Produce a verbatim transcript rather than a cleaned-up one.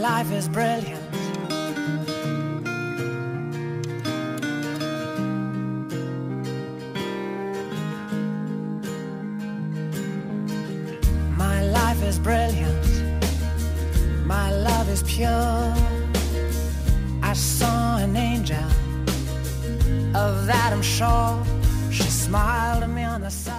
life is brilliant. My life is brilliant. My love is pure. I saw an angel, of that I'm sure. She smiled at me on the side.